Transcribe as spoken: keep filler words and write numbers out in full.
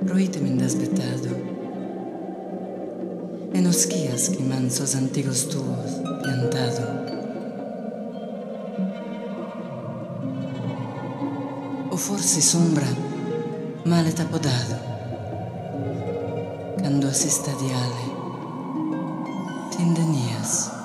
proíteme indesbetado. E nos quias que mansos antigos tuos plantado. O forse sombra male t'apodado, cando assistadiale t'indenias.